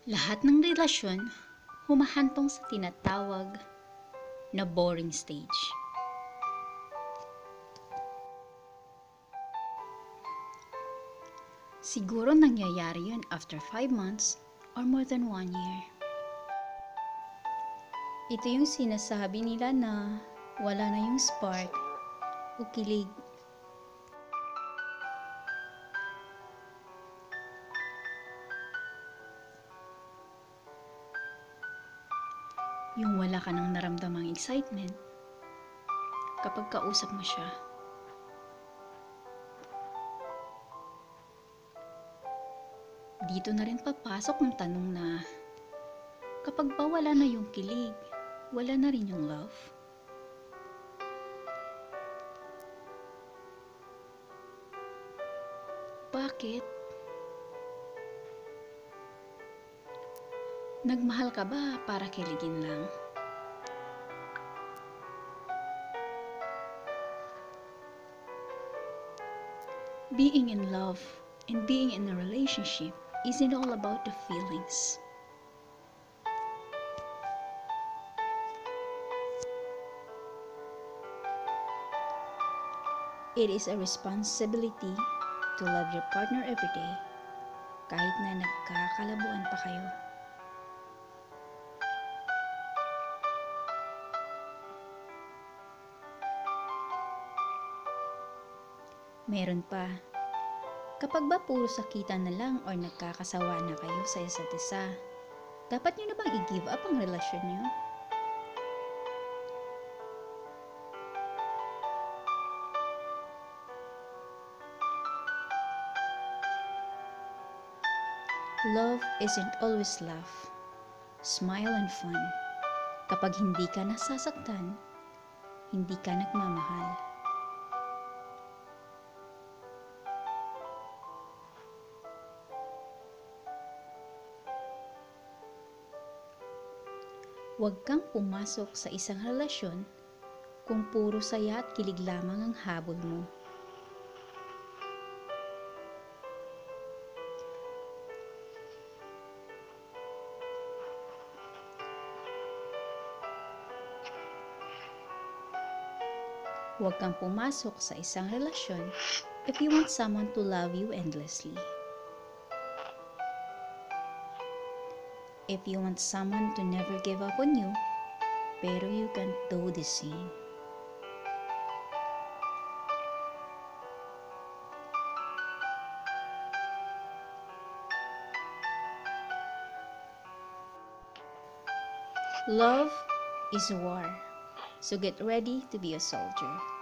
Lahat ng relasyon humahantong sa tinatawag na boring stage. Siguro nangyayari yun after 5 months or more than 1 year. Ito yung sinasabi nila na wala na yung spark o kilig. Yung wala ka nang naramdamang excitement kapag kausap mo siya. Dito na rin papasok ang tanong na kapag ba wala na yung kilig, wala na rin yung love? Bakit? Nagmahal ka ba para kiligin lang? Being in love and being in a relationship isn't all about the feelings. It is a responsibility to love your partner every day, kahit na nagkakalabuan pa kayo. Meron pa, kapag ba puro sakitan na lang or nagkakasawa na kayo sa isa't isa, dapat nyo na bang i-give up ang relasyon nyo? Love isn't always laugh, smile and fun. Kapag hindi ka nasasaktan, hindi ka nagmamahal. Huwag kang pumasok sa isang relasyon kung puro saya at kilig lamang ang habol mo. Huwag kang pumasok sa isang relasyon if you want someone to love you endlessly. If you want someone to never give up on you, pero you can't do the same. Love is war, so get ready to be a soldier.